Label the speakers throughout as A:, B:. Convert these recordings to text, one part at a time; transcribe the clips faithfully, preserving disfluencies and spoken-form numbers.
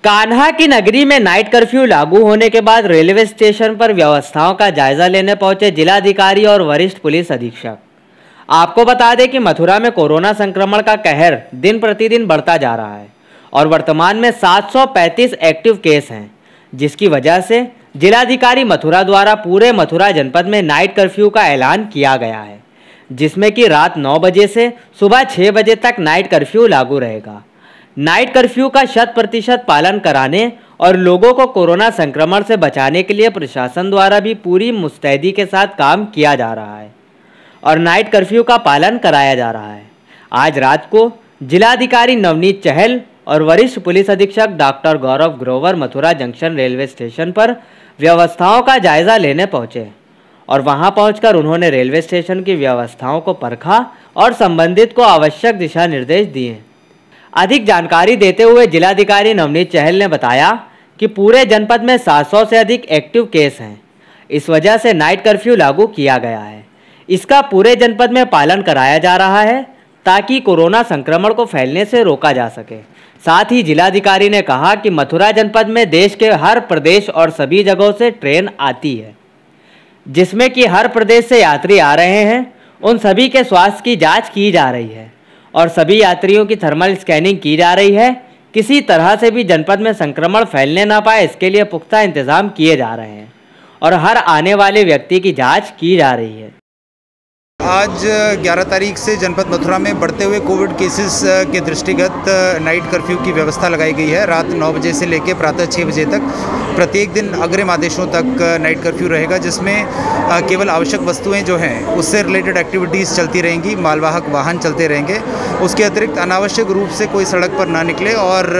A: कान्हा की नगरी में नाइट कर्फ्यू लागू होने के बाद रेलवे स्टेशन पर व्यवस्थाओं का जायजा लेने पहुंचे जिलाधिकारी और वरिष्ठ पुलिस अधीक्षक। आपको बता दें कि मथुरा में कोरोना संक्रमण का कहर दिन प्रतिदिन बढ़ता जा रहा है और वर्तमान में सात सौ पैंतीस एक्टिव केस हैं, जिसकी वजह से जिलाधिकारी मथुरा द्वारा पूरे मथुरा जनपद में नाइट कर्फ्यू का ऐलान किया गया है, जिसमें कि रात नौ बजे से सुबह छः बजे तक नाइट कर्फ्यू लागू रहेगा। नाइट कर्फ्यू का शत प्रतिशत पालन कराने और लोगों को कोरोना संक्रमण से बचाने के लिए प्रशासन द्वारा भी पूरी मुस्तैदी के साथ काम किया जा रहा है और नाइट कर्फ्यू का पालन कराया जा रहा है। आज रात को जिलाधिकारी नवनीत चहल और वरिष्ठ पुलिस अधीक्षक doctor Gaurav Grover Mathura junction railway station पर व्यवस्थाओं का जायजा लेने पहुंचे और वहां पहुंचकर उन्होंने रेलवे स्टेशन की व्यवस्थाओं को परखा और संबंधित को आवश्यक दिशा निर्देश दिए। अधिक जानकारी देते हुए जिलाधिकारी नवनीत चहल ने बताया कि पूरे जनपद में सात सौ से अधिक एक्टिव केस हैं, इस वजह से नाइट कर्फ्यू लागू किया गया है। इसका पूरे जनपद में पालन कराया जा रहा है ताकि कोरोना संक्रमण को फैलने से रोका जा सके। साथ ही जिलाधिकारी ने कहा कि मथुरा जनपद में देश के हर प्रदेश और सभी जगहों से ट्रेन आती है, जिसमें कि हर प्रदेश से यात्री आ रहे हैं। उन सभी के स्वास्थ्य की जाँच की जा रही है और सभी यात्रियों की थर्मल स्कैनिंग की जा रही है। किसी तरह से भी जनपद में संक्रमण फैलने ना पाए, इसके लिए पुख्ता इंतजाम किए जा रहे हैं और हर आने वाले व्यक्ति की जांच की जा रही है।
B: आज ग्यारह तारीख से जनपद मथुरा में बढ़ते हुए कोविड केसेस के दृष्टिगत नाइट कर्फ्यू की व्यवस्था लगाई गई है। रात नौ बजे से लेकर प्रातः छः बजे तक प्रत्येक दिन अग्रिम आदेशों तक नाइट कर्फ्यू रहेगा, जिसमें केवल आवश्यक वस्तुएं जो हैं उससे रिलेटेड एक्टिविटीज़ चलती रहेंगी, मालवाहक वाहन चलते रहेंगे। उसके अतिरिक्त अनावश्यक रूप से कोई सड़क पर ना निकले और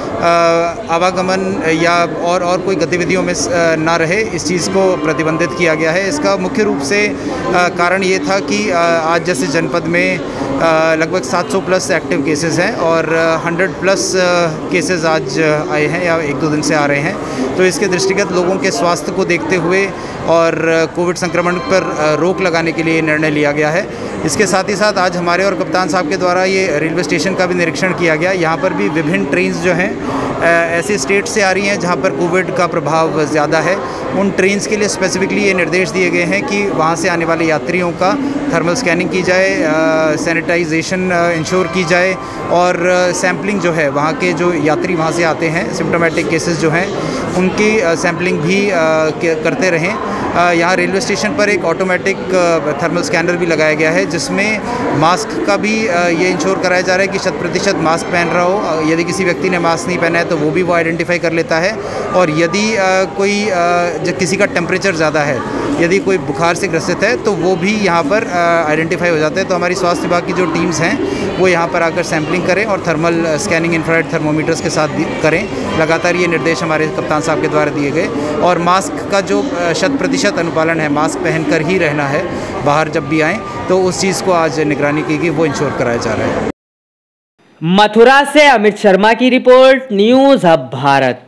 B: आवागमन या और और कोई गतिविधियों में ना रहे, इस चीज़ को प्रतिबंधित किया गया है। इसका मुख्य रूप से कारण ये था कि आज जैसे जनपद में लगभग सात सौ प्लस एक्टिव केसेस हैं और सौ प्लस केसेस आज आए हैं या एक दो दिन से आ रहे हैं, तो इसके दृष्टिगत लोगों के स्वास्थ्य को देखते हुए और कोविड संक्रमण पर रोक लगाने के लिए निर्णय लिया गया है। इसके साथ ही साथ आज हमारे और कप्तान साहब के द्वारा ये रेलवे स्टेशन का भी निरीक्षण किया गया। यहाँ पर भी विभिन्न ट्रेन्स जो हैं ऐसे स्टेट से आ रही हैं जहाँ पर कोविड का प्रभाव ज़्यादा है। उन ट्रेन्स के लिए स्पेसिफिकली ये निर्देश दिए गए हैं कि वहाँ से आने वाले यात्रियों का थर्मल स्कैनिंग की जाए, सैनिटाइजेशन इंश्योर की जाए और सैम्पलिंग जो है वहाँ के जो यात्री वहाँ से आते हैं सिम्प्टोमेटिक केसेस जो हैं उनकी सैम्पलिंग भी करते रहें। यहाँ रेलवे स्टेशन पर एक ऑटोमेटिक थर्मल स्कैनर भी लगाया गया है, जिसमें मास्क का भी ये इंश्योर कराया जा रहा है कि शत प्रतिशत मास्क पहन रहा हो। यदि किसी व्यक्ति ने मास्क नहीं पहना है तो वो भी वो आइडेंटिफाई कर लेता है और यदि कोई जब किसी का टेम्परेचर ज़्यादा है, यदि कोई बुखार से ग्रसित है तो वो भी यहाँ पर आइडेंटिफाई हो जाता है। तो हमारी स्वास्थ्य विभाग की जो टीम्स हैं वो यहाँ पर आकर सैम्पलिंग करें और थर्मल स्कैनिंग इंफ्रारेड थर्मोमीटर्स के साथ करें। लगातार ये निर्देश हमारे कप्तान साहब के द्वारा दिए गए और मास्क का जो शत प्रतिशत अनुपालन है, मास्क पहनकर ही रहना है बाहर जब भी आएँ, तो उस चीज़ को आज निगरानी की गई, वो इंश्योर कराया जा रहा है।
A: मथुरा से अमित शर्मा की रिपोर्ट, न्यूज़ हब भारत।